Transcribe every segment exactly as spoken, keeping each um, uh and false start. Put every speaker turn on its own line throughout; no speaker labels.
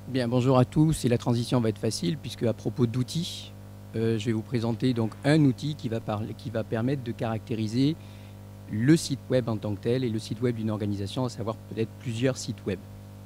Bien, bonjour à tous, et la transition va être facile puisque à propos d'outils, euh, je vais vous présenter donc un outil qui va, parler, qui va permettre de caractériser le site web en tant que tel et le site web d'une organisation, à savoir peut-être plusieurs sites web.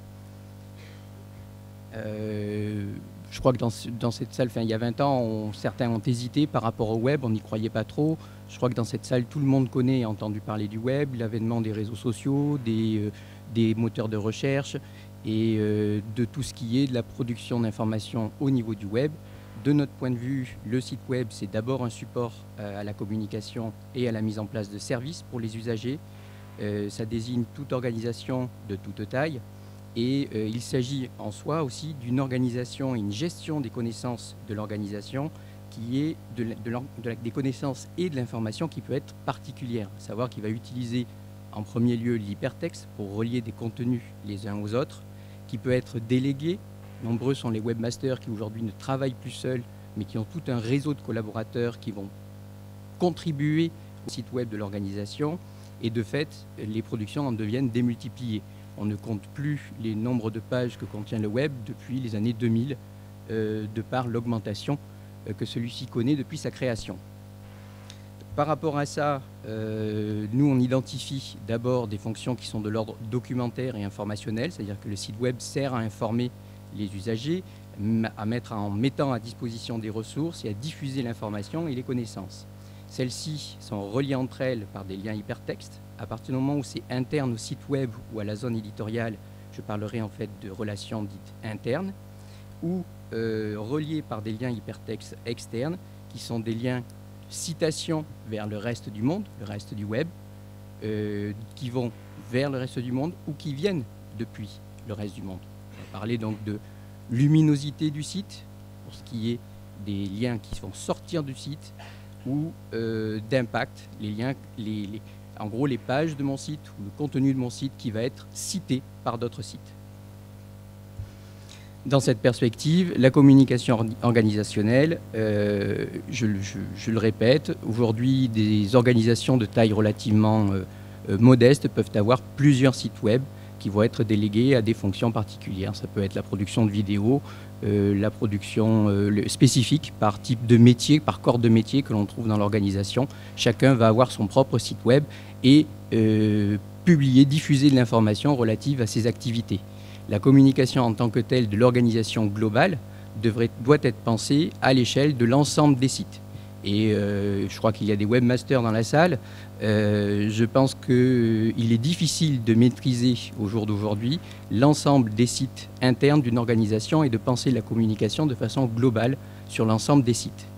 Euh, je crois que dans, dans cette salle, enfin, il y a vingt ans, on, certains ont hésité par rapport au web, on n'y croyait pas trop. Je crois que dans cette salle, tout le monde connaît et a entendu parler du web, l'avènement des réseaux sociaux, des, euh, des moteurs de recherche et euh, de tout ce qui est de la production d'informations au niveau du web. De notre point de vue, le site web, c'est d'abord un support euh, à la communication et à la mise en place de services pour les usagers. Euh, ça désigne toute organisation de toute taille. Et euh, il s'agit en soi aussi d'une organisation et une gestion des connaissances de l'organisation qui est de, de, de la, des connaissances et de l'information qui peut être particulière. À savoir qu'il va utiliser en premier lieu l'hypertexte pour relier des contenus les uns aux autres, qui peut être délégué. Nombreux sont les webmasters qui aujourd'hui ne travaillent plus seuls, mais qui ont tout un réseau de collaborateurs qui vont contribuer au site web de l'organisation. Et de fait, les productions en deviennent démultipliées. On ne compte plus les nombres de pages que contient le web depuis les années deux mille, euh, de par l'augmentation euh, que celui-ci connaît depuis sa création. Par rapport à ça, euh, nous on identifie d'abord des fonctions qui sont de l'ordre documentaire et informationnel, c'est-à-dire que le site web sert à informer les usagers, à mettre en mettant à disposition des ressources et à diffuser l'information et les connaissances. Celles-ci sont reliées entre elles par des liens hypertextes. À partir du moment où c'est interne au site web ou à la zone éditoriale, je parlerai en fait de relations dites internes, ou euh, reliées par des liens hypertextes externes, qui sont des liens citation vers le reste du monde, le reste du web, euh, qui vont vers le reste du monde ou qui viennent depuis le reste du monde. On va parler donc de luminosité du site, pour ce qui est des liens qui vont sortir du site, ou euh, d'impact, les liens, les, les, en gros les pages de mon site ou le contenu de mon site qui va être cité par d'autres sites. Dans cette perspective, la communication organisationnelle, euh, je, je, je le répète, aujourd'hui des organisations de taille relativement euh, euh, modeste peuvent avoir plusieurs sites web qui vont être délégués à des fonctions particulières. Ça peut être la production de vidéos, euh, la production euh, le, spécifique par type de métier, par corps de métier que l'on trouve dans l'organisation. Chacun va avoir son propre site web et euh, publier, diffuser de l'information relative à ses activités. La communication en tant que telle de l'organisation globale devrait, doit être pensée à l'échelle de l'ensemble des sites. Et euh, je crois qu'il y a des webmasters dans la salle. Euh, je pense qu'il euh, est difficile de maîtriser au jour d'aujourd'hui l'ensemble des sites internes d'une organisation et de penser la communication de façon globale sur l'ensemble des sites.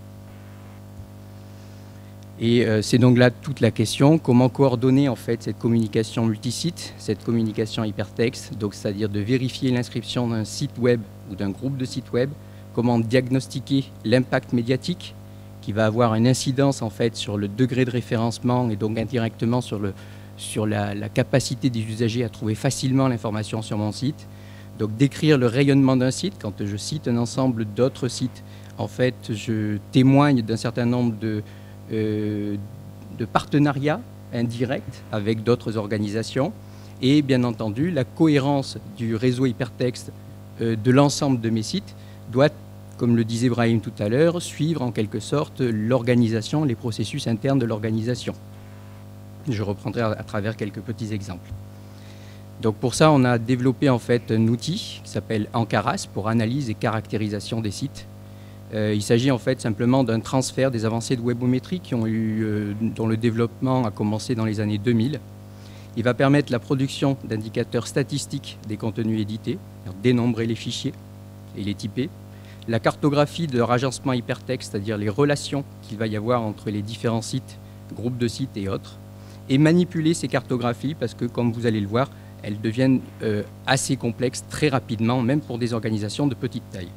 Et euh, c'est donc là toute la question, comment coordonner en fait cette communication multisite, cette communication hypertexte, donc c'est-à-dire de vérifier l'inscription d'un site web ou d'un groupe de sites web, comment diagnostiquer l'impact médiatique qui va avoir une incidence en fait sur le degré de référencement et donc indirectement sur, le, sur la, la capacité des usagers à trouver facilement l'information sur mon site. Donc décrire le rayonnement d'un site, quand je cite un ensemble d'autres sites, en fait je témoigne d'un certain nombre de Euh, de partenariats indirects avec d'autres organisations et bien entendu la cohérence du réseau hypertexte euh, de l'ensemble de mes sites doit, comme le disait Brahim tout à l'heure, suivre en quelque sorte l'organisation, les processus internes de l'organisation. Je reprendrai à, à travers quelques petits exemples. Donc pour ça, on a développé en fait un outil qui s'appelle Ancaras pour analyse et caractérisation des sites. Euh, il s'agit en fait simplement d'un transfert des avancées de webométrie qui ont eu, euh, dont le développement a commencé dans les années deux mille. Il va permettre la production d'indicateurs statistiques des contenus édités, dénombrer les fichiers et les typer, la cartographie de leur agencement hypertexte, c'est-à-dire les relations qu'il va y avoir entre les différents sites, groupes de sites et autres, et manipuler ces cartographies parce que, comme vous allez le voir, elles deviennent euh, assez complexes très rapidement, même pour des organisations de petite taille.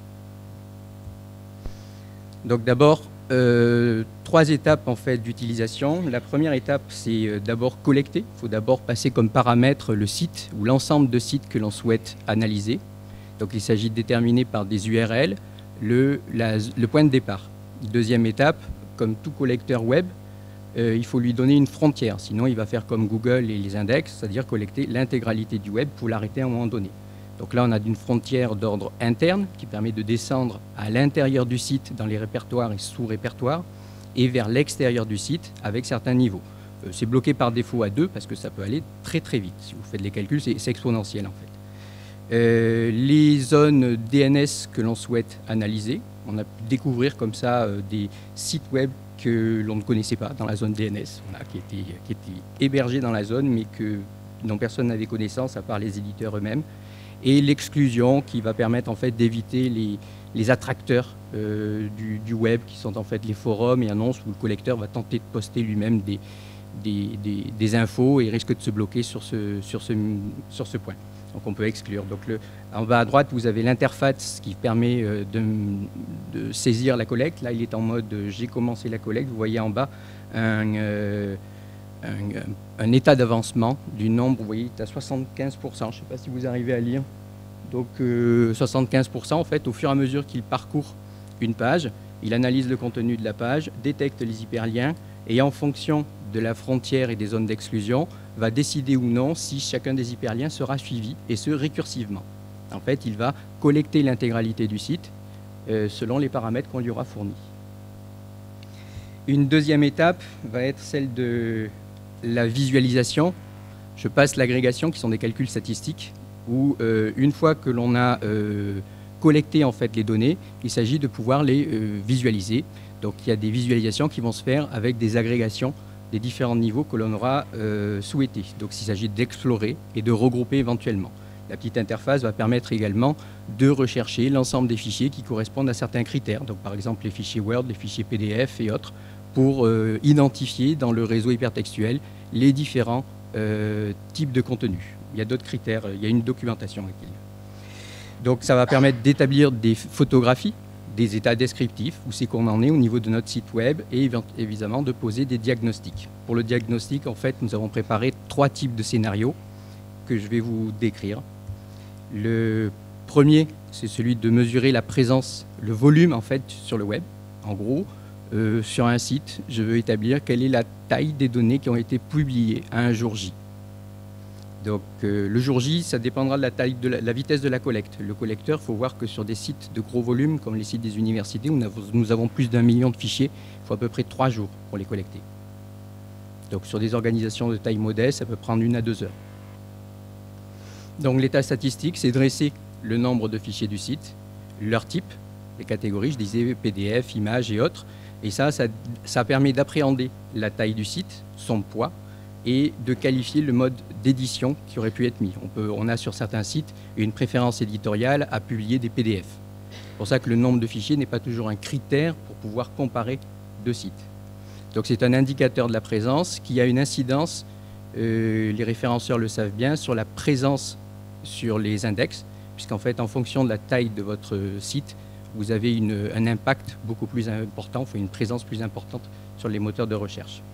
Donc d'abord, euh, trois étapes en fait d'utilisation. La première étape, c'est euh, d'abord collecter. Il faut d'abord passer comme paramètre le site ou l'ensemble de sites que l'on souhaite analyser. Donc il s'agit de déterminer par des U R L le, la, le point de départ. Deuxième étape, comme tout collecteur web, euh, il faut lui donner une frontière. Sinon, il va faire comme Google et les index, c'est-à-dire collecter l'intégralité du web pour l'arrêter à un moment donné. Donc là, on a une frontière d'ordre interne qui permet de descendre à l'intérieur du site dans les répertoires et sous-répertoires et vers l'extérieur du site avec certains niveaux. Euh, c'est bloqué par défaut à deux parce que ça peut aller très très vite. Si vous faites les calculs, c'est exponentiel en fait. Euh, les zones D N S que l'on souhaite analyser, on a pu découvrir comme ça euh, des sites web que l'on ne connaissait pas dans la zone D N S, voilà, qui, étaient, qui étaient hébergés dans la zone mais que, dont personne n'avait connaissance à part les éditeurs eux-mêmes. Et l'exclusion qui va permettre en fait d'éviter les, les attracteurs euh, du, du web qui sont en fait les forums et annonces où le collecteur va tenter de poster lui-même des, des, des, des infos et risque de se bloquer sur ce, sur ce, sur ce point. Donc on peut exclure. Donc le, en bas à droite, vous avez l'interface qui permet euh, de, de saisir la collecte. Là, il est en mode euh, j'ai commencé la collecte. Vous voyez en bas un, euh, un, un état d'avancement du nombre. Vous voyez, il est à soixante-quinze pour cent. Je ne sais pas si vous arrivez à lire. Donc euh, soixante-quinze pour cent en fait, au fur et à mesure qu'il parcourt une page, il analyse le contenu de la page, détecte les hyperliens et en fonction de la frontière et des zones d'exclusion, va décider ou non si chacun des hyperliens sera suivi, et ce récursivement. En fait, il va collecter l'intégralité du site euh, selon les paramètres qu'on lui aura fournis. Une deuxième étape va être celle de la visualisation. Je passe l'agrégation, qui sont des calculs statistiques, où euh, une fois que l'on a euh, collecté en fait les données, il s'agit de pouvoir les euh, visualiser. Donc il y a des visualisations qui vont se faire avec des agrégations des différents niveaux que l'on aura euh, souhaité. Donc il s'agit d'explorer et de regrouper éventuellement. La petite interface va permettre également de rechercher l'ensemble des fichiers qui correspondent à certains critères. Donc par exemple les fichiers Word, les fichiers P D F et autres, pour euh, identifier dans le réseau hypertextuel les différents euh, types de contenus. Il y a d'autres critères, il y a une documentation. Donc ça va permettre d'établir des photographies, des états descriptifs, où c'est qu'on en est au niveau de notre site web, et évidemment de poser des diagnostics. Pour le diagnostic, en fait, nous avons préparé trois types de scénarios que je vais vous décrire. Le premier, c'est celui de mesurer la présence, le volume en fait sur le web. En gros, euh, sur un site, je veux établir quelle est la taille des données qui ont été publiées à un jour J. Donc euh, le jour J, ça dépendra de la taille, de la, la vitesse de la collecte. Le collecteur, il faut voir que sur des sites de gros volumes, comme les sites des universités, où nous avons plus d'un million de fichiers, il faut à peu près trois jours pour les collecter. Donc sur des organisations de taille modeste, ça peut prendre une à deux heures. Donc l'état statistique, c'est dresser le nombre de fichiers du site, leur type, les catégories, je disais P D F, images et autres. Et ça, ça, ça permet d'appréhender la taille du site, son poids, et de qualifier le mode d'édition qui aurait pu être mis. On, peut, on a sur certains sites une préférence éditoriale à publier des P D F. C'est pour ça que le nombre de fichiers n'est pas toujours un critère pour pouvoir comparer deux sites. Donc c'est un indicateur de la présence qui a une incidence, euh, les référenceurs le savent bien, sur la présence sur les index, puisqu'en fait, en fonction de la taille de votre site, vous avez une, un impact beaucoup plus important, enfin une présence plus importante sur les moteurs de recherche.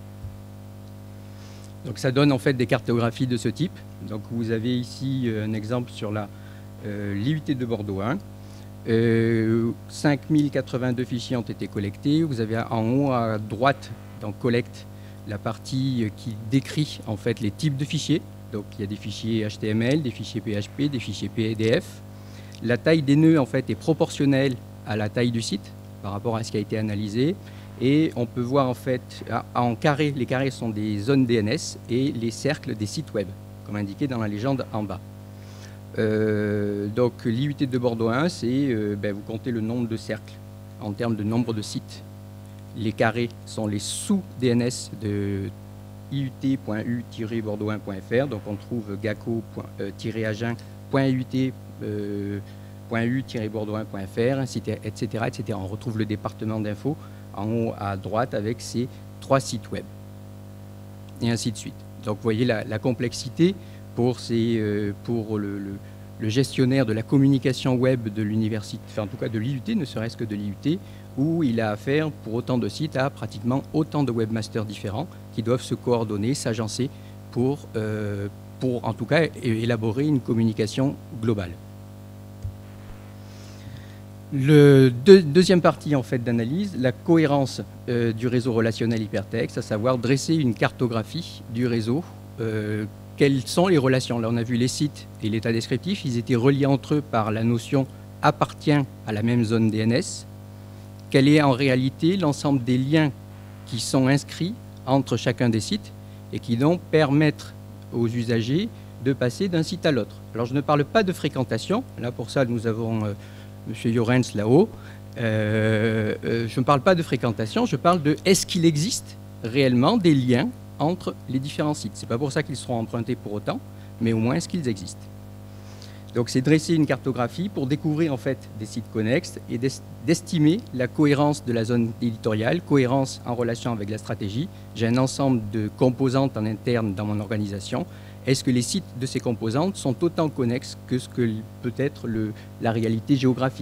Donc ça donne en fait des cartographies de ce type. Donc vous avez ici un exemple sur la euh, l'I U T de Bordeaux un. Euh, cinq mille quatre-vingt-deux fichiers ont été collectés. Vous avez en haut à droite, dans collecte, la partie qui décrit en fait les types de fichiers. Donc il y a des fichiers H T M L, des fichiers P H P, des fichiers P D F. La taille des nœuds en fait est proportionnelle à la taille du site par rapport à ce qui a été analysé. Et on peut voir en fait en carré, les carrés sont des zones D N S et les cercles des sites web, comme indiqué dans la légende en bas. Euh, donc l'I U T de Bordeaux un, c'est euh, ben, vous comptez le nombre de cercles en termes de nombre de sites. Les carrés sont les sous-D N S de I U T point U tiret bordeaux un point F R. Donc on trouve gaco tiret agen point I U T point U tiret bordeaux un point F R, et cetera, et cetera. On retrouve le département d'infos en haut à droite avec ces trois sites web, et ainsi de suite. Donc vous voyez la, la complexité pour, ces, euh, pour le, le, le gestionnaire de la communication web de l'université, enfin en tout cas de l'I U T, ne serait-ce que de l'I U T, où il a affaire pour autant de sites à pratiquement autant de webmasters différents qui doivent se coordonner, s'agencer pour, euh, pour en tout cas élaborer une communication globale. Le deux, deuxième partie en fait d'analyse, la cohérence euh, du réseau relationnel hypertexte, à savoir dresser une cartographie du réseau, euh, quelles sont les relations? Là, on a vu les sites et l'état descriptif, ils étaient reliés entre eux par la notion « appartient à la même zone D N S ». Quel est en réalité l'ensemble des liens qui sont inscrits entre chacun des sites et qui donc permettent aux usagers de passer d'un site à l'autre. Alors je ne parle pas de fréquentation, là pour ça nous avons euh, M. Jorens là-haut. Euh, euh, je ne parle pas de fréquentation, je parle de est-ce qu'il existe réellement des liens entre les différents sites. Ce n'est pas pour ça qu'ils seront empruntés pour autant, mais au moins est-ce qu'ils existent. Donc c'est dresser une cartographie pour découvrir en fait des sites connexes et d'estimer la cohérence de la zone éditoriale, cohérence en relation avec la stratégie. J'ai un ensemble de composantes en interne dans mon organisation. Est-ce que les sites de ces composantes sont autant connexes que ce que peut être le, la réalité géographique?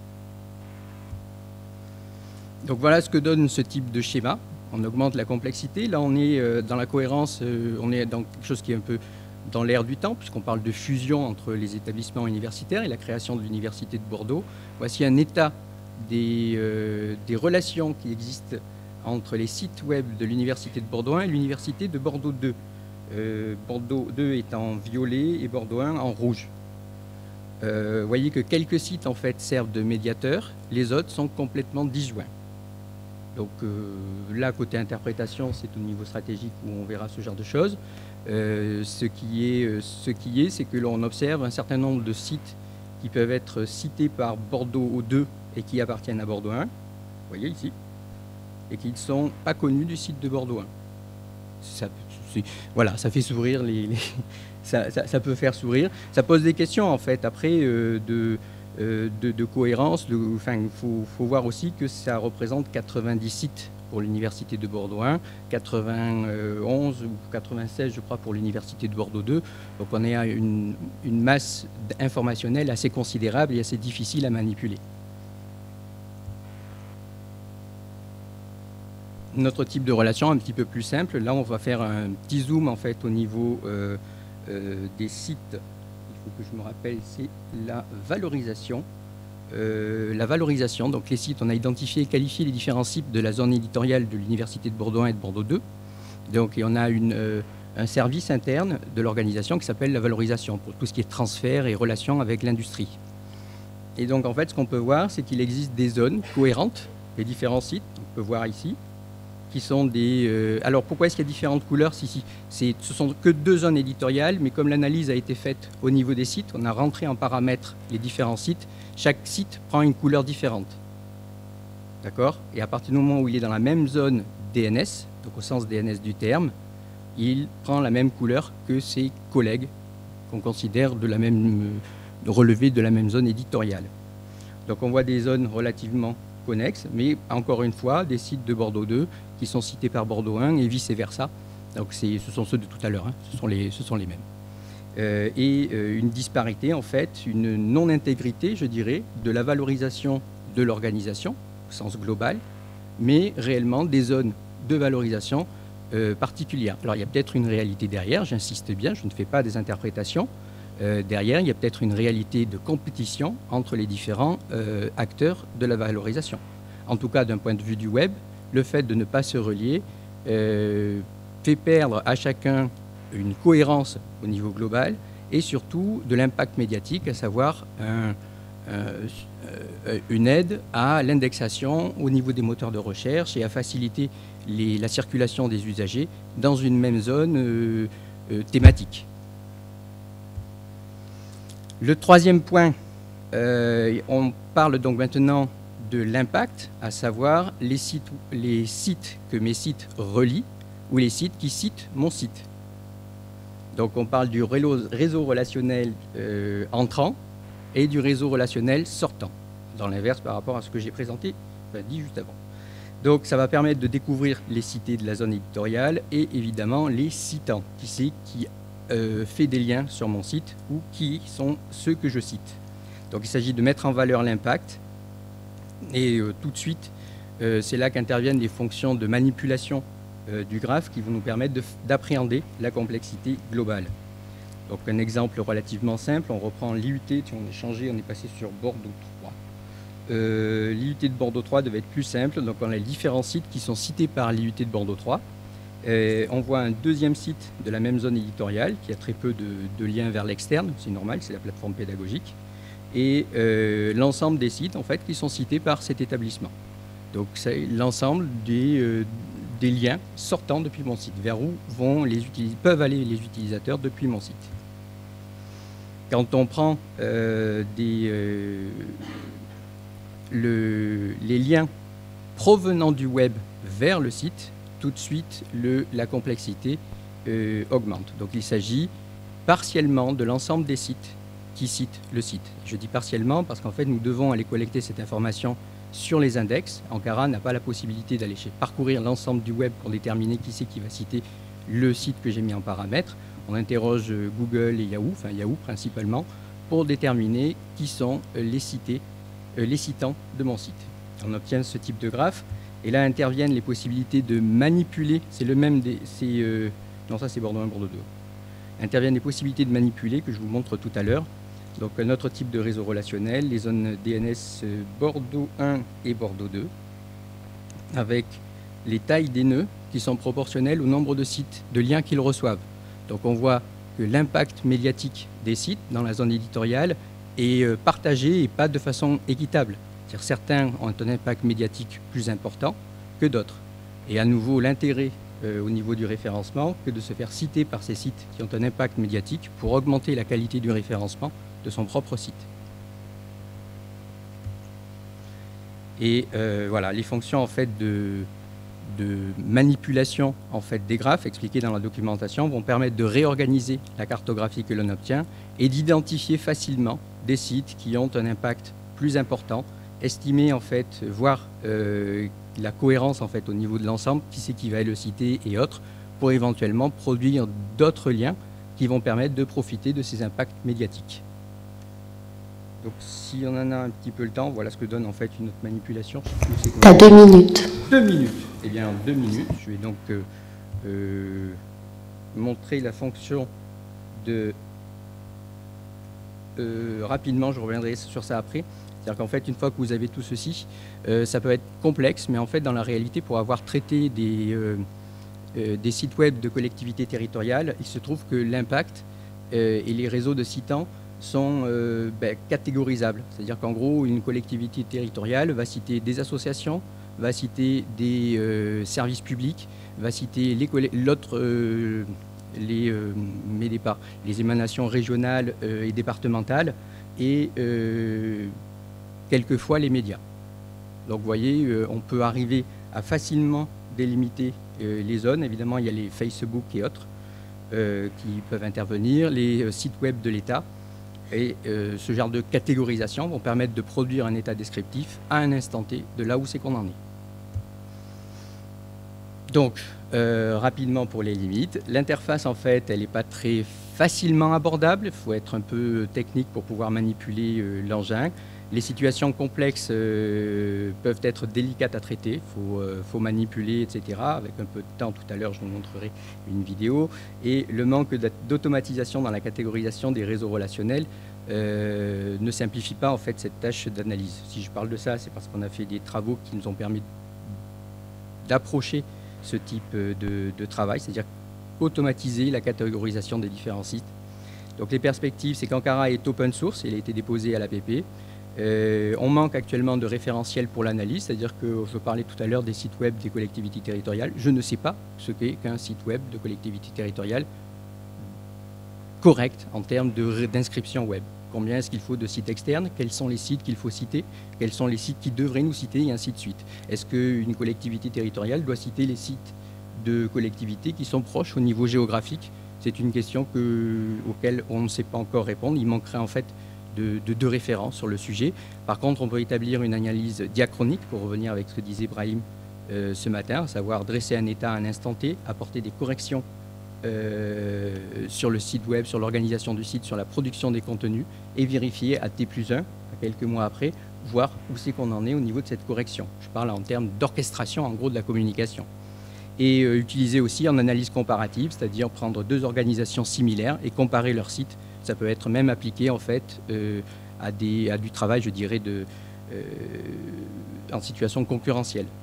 Donc voilà ce que donne ce type de schéma. On augmente la complexité. Là, on est euh, dans la cohérence, euh, on est dans quelque chose qui est un peu dans l'air du temps, puisqu'on parle de fusion entre les établissements universitaires et la création de l'Université de Bordeaux. Voici un état des, euh, des relations qui existent entre les sites web de l'Université de Bordeaux un et l'Université de Bordeaux deux. Euh, Bordeaux deux est en violet et Bordeaux un en rouge. Euh, vous voyez que quelques sites en fait servent de médiateurs, les autres sont complètement disjoints. Donc euh, là, côté interprétation, c'est au niveau stratégique où on verra ce genre de choses. Euh, ce qui est, ce qui est, c'est que l'on observe un certain nombre de sites qui peuvent être cités par Bordeaux deux et qui appartiennent à Bordeaux un, vous voyez ici, et qui ne sont pas connus du site de Bordeaux un. Ça, voilà, ça fait sourire, les, les ça, ça, ça peut faire sourire. Ça pose des questions en fait après euh, de, euh, de, de cohérence. De, enfin, il faut, faut voir aussi que ça représente quatre-vingt-dix sites pour l'Université de Bordeaux un, quatre-vingt-onze ou quatre-vingt-seize je crois pour l'Université de Bordeaux deux. Donc on est à une, une masse informationnelle assez considérable et assez difficile à manipuler. Notre type de relation un petit peu plus simple. Là, on va faire un petit zoom en fait au niveau euh, euh, des sites. Il faut que je me rappelle, c'est la valorisation. Euh, la valorisation, donc les sites, on a identifié et qualifié les différents sites de la zone éditoriale de l'Université de Bordeaux un et de Bordeaux deux. Donc, et on a une, euh, un service interne de l'organisation qui s'appelle la valorisation pour tout ce qui est transfert et relation avec l'industrie. Et donc, en fait, ce qu'on peut voir, c'est qu'il existe des zones cohérentes, les différents sites, on peut voir ici, qui sont des... Euh, alors, pourquoi est-ce qu'il y a différentes couleurs? Si, si, c'est, ce sont que deux zones éditoriales, mais comme l'analyse a été faite au niveau des sites, on a rentré en paramètre les différents sites. Chaque site prend une couleur différente. D'accord? Et à partir du moment où il est dans la même zone D N S, donc au sens D N S du terme, il prend la même couleur que ses collègues qu'on considère de la même, de relever de la même zone éditoriale. Donc on voit des zones relativement connexes, mais encore une fois, des sites de Bordeaux deux qui sont cités par Bordeaux un et vice-versa. Donc ce sont ceux de tout à l'heure, hein. ce sont les, ce sont les mêmes. Euh, et euh, une disparité, en fait, une non-intégrité, je dirais, de la valorisation de l'organisation, au sens global, mais réellement des zones de valorisation euh, particulières. Alors il y a peut-être une réalité derrière, j'insiste bien, je ne fais pas des interprétations. Euh, derrière, il y a peut-être une réalité de compétition entre les différents euh, acteurs de la valorisation. En tout cas, d'un point de vue du web, le fait de ne pas se relier euh, fait perdre à chacun une cohérence au niveau global et surtout de l'impact médiatique, à savoir un, euh, une aide à l'indexation au niveau des moteurs de recherche et à faciliter les, la circulation des usagers dans une même zone euh, euh, thématique. Le troisième point, euh, on parle donc maintenant de l'impact, à savoir les sites, les sites que mes sites relient ou les sites qui citent mon site. Donc on parle du réseau relationnel euh, entrant et du réseau relationnel sortant, dans l'inverse par rapport à ce que j'ai présenté, enfin, dit juste avant. Donc ça va permettre de découvrir les cités de la zone éditoriale et évidemment les citants, qui c'est qui euh, fait des liens sur mon site ou qui sont ceux que je cite. Donc il s'agit de mettre en valeur l'impact et euh, tout de suite, euh, c'est là qu'interviennent les fonctions de manipulation Euh, du graphe qui vont nous permettre d'appréhender la complexité globale. Donc un exemple relativement simple, on reprend l'I U T, on est changé, on est passé sur Bordeaux trois. Euh, L'I U T de Bordeaux trois devait être plus simple, donc on a les différents sites qui sont cités par l'I U T de Bordeaux trois, Euh, on voit un deuxième site de la même zone éditoriale qui a très peu de, de liens vers l'externe, c'est normal, c'est la plateforme pédagogique, et euh, l'ensemble des sites en fait, qui sont cités par cet établissement. Donc c'est l'ensemble des, euh, des liens sortant depuis mon site, vers où vont les peuvent aller les utilisateurs depuis mon site. Quand on prend euh, des, euh, le, les liens provenant du web vers le site, tout de suite, le, la complexité euh, augmente. Donc il s'agit partiellement de l'ensemble des sites qui citent le site. Je dis partiellement parce qu'en fait, nous devons aller collecter cette information sur les index. Ankara n'a pas la possibilité d'aller parcourir l'ensemble du web pour déterminer qui c'est qui va citer le site que j'ai mis en paramètre. On interroge Google et Yahoo, enfin Yahoo principalement, pour déterminer qui sont les cités, euh, les citants de mon site. On obtient ce type de graphe. Et là interviennent les possibilités de manipuler, c'est le même des... Euh, non, ça c'est Bordeaux un, Bordeaux deux. Interviennent les possibilités de manipuler que je vous montre tout à l'heure. Donc un autre type de réseau relationnel, les zones D N S Bordeaux un et Bordeaux deux, avec les tailles des nœuds qui sont proportionnelles au nombre de sites, de liens qu'ils reçoivent. Donc on voit que l'impact médiatique des sites dans la zone éditoriale est partagé et pas de façon équitable. Certains ont un impact médiatique plus important que d'autres. Et à nouveau, l'intérêt euh, au niveau du référencement que de se faire citer par ces sites qui ont un impact médiatique pour augmenter la qualité du référencement de son propre site. Et euh, voilà, les fonctions en fait, de, de manipulation en fait, des graphes expliquées dans la documentation vont permettre de réorganiser la cartographie que l'on obtient et d'identifier facilement des sites qui ont un impact plus important, estimer en fait, voir euh, la cohérence en fait au niveau de l'ensemble, qui c'est qui va le citer et autres, pour éventuellement produire d'autres liens qui vont permettre de profiter de ces impacts médiatiques. Donc si on en a un petit peu le temps, voilà ce que donne en fait une autre manipulation.
Tu as deux minutes.
Deux minutes. Eh bien en deux minutes, je vais donc euh, euh, montrer la fonction de... Euh, rapidement, je reviendrai sur ça après. C'est-à-dire qu'en fait, une fois que vous avez tout ceci, euh, ça peut être complexe, mais en fait, dans la réalité, pour avoir traité des, euh, euh, des sites web de collectivités territoriales, il se trouve que l'impact euh, et les réseaux de citants sont euh, ben, catégorisables. C'est-à-dire qu'en gros, une collectivité territoriale va citer des associations, va citer des euh, services publics, va citer l'autre... Euh, les, euh, mais les, les émanations régionales euh, et départementales et euh, quelquefois les médias. Donc vous voyez, euh, on peut arriver à facilement délimiter euh, les zones. Évidemment, il y a les Facebook et autres euh, qui peuvent intervenir, les euh, sites web de l'État. Et euh, ce genre de catégorisation vont permettre de produire un état descriptif à un instant T de là où c'est qu'on en est. Donc, euh, rapidement pour les limites, l'interface en fait, elle n'est pas très facilement abordable, il faut être un peu technique pour pouvoir manipuler euh, l'engin. Les situations complexes euh, peuvent être délicates à traiter, il faut, euh, faut manipuler, et cetera. Avec un peu de temps, tout à l'heure, je vous montrerai une vidéo. Et le manque d'automatisation dans la catégorisation des réseaux relationnels euh, ne simplifie pas en fait cette tâche d'analyse. Si je parle de ça, c'est parce qu'on a fait des travaux qui nous ont permis d'approcher ce type de, de travail, c'est-à-dire automatiser la catégorisation des différents sites. Donc les perspectives, c'est qu'Ankara est open source, il a été déposé à l'A P P. Euh, on manque actuellement de référentiels pour l'analyse, c'est-à-dire que je parlais tout à l'heure des sites web des collectivités territoriales. Je ne sais pas ce qu'est qu'un site web de collectivité territoriale correct en termes d'inscription web. Combien est-ce qu'il faut de sites externes? Quels sont les sites qu'il faut citer? Quels sont les sites qui devraient nous citer? Et ainsi de suite. Est-ce qu'une collectivité territoriale doit citer les sites de collectivités qui sont proches au niveau géographique? C'est une question que, auquel on ne sait pas encore répondre. Il manquerait en fait de, de, de références sur le sujet. Par contre, on peut établir une analyse diachronique, pour revenir avec ce que disait Brahim euh, ce matin, à savoir dresser un état à un instant T, apporter des corrections Euh, sur le site web, sur l'organisation du site, sur la production des contenus et vérifier à T plus un, à quelques mois après, voir où c'est qu'on en est au niveau de cette correction. Je parle en termes d'orchestration, en gros, de la communication. Et euh, utiliser aussi en analyse comparative, c'est-à-dire prendre deux organisations similaires et comparer leurs sites. Ça peut être même appliqué, en fait, euh, à, des, à du travail, je dirais, de, euh, en situation concurrentielle.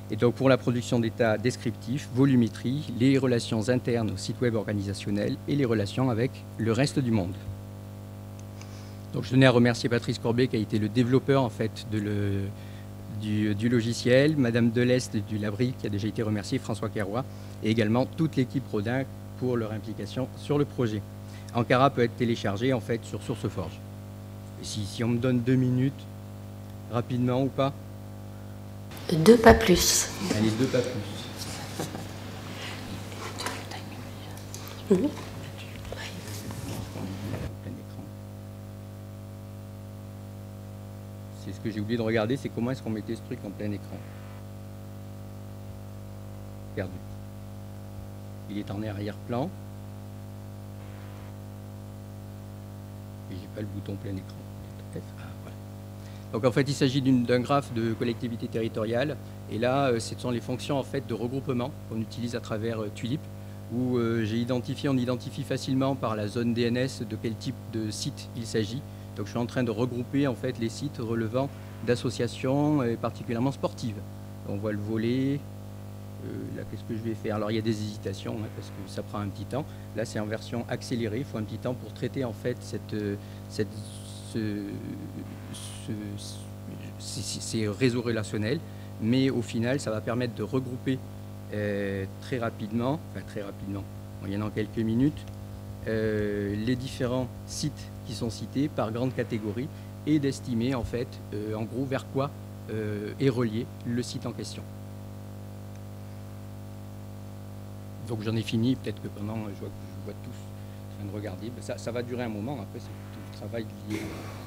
Et donc pour la production d'état descriptif, volumétrie, les relations internes au site web organisationnel et les relations avec le reste du monde. Donc je tenais à remercier Patrice Corbet qui a été le développeur en fait de le, du, du logiciel, Madame Deleste du Labri qui a déjà été remerciée, François Kerroy, et également toute l'équipe Rodin pour leur implication sur le projet. Ankara peut être téléchargé en fait sur SourceForge. Et si, si on me donne deux minutes, rapidement ou pas?
Deux pas plus.
Allez, deux pas plus.
Mmh.
C'est ce que j'ai oublié de regarder, c'est comment est-ce qu'on mettait ce truc en plein écran. Perdu. Il est en arrière-plan. Et j'ai pas le bouton plein écran. Ah, voilà. Donc en fait, il s'agit d'un graphe de collectivité territoriale. Et là, euh, ce sont les fonctions en fait de regroupement qu'on utilise à travers euh, Tulip, où euh, j'ai identifié, on identifie facilement par la zone D N S de quel type de site il s'agit. Donc je suis en train de regrouper en fait les sites relevant d'associations et particulièrement sportives. On voit le volet. Euh, là, qu'est-ce que je vais faire? Alors il y a des hésitations hein, parce que ça prend un petit temps. Là, c'est en version accélérée. Il faut un petit temps pour traiter en fait cette, cette, ce, ce, ce, ces réseaux relationnels. Mais au final, ça va permettre de regrouper euh, très rapidement, enfin très rapidement, il y en a en quelques minutes, euh, les différents sites qui sont cités par grande catégorie et d'estimer en fait, euh, en gros, vers quoi euh, est relié le site en question. Donc j'en ai fini, peut-être que pendant, je vois, je vois tous en train de regarder, ça, ça va durer un moment, après c'est tout le travail lié.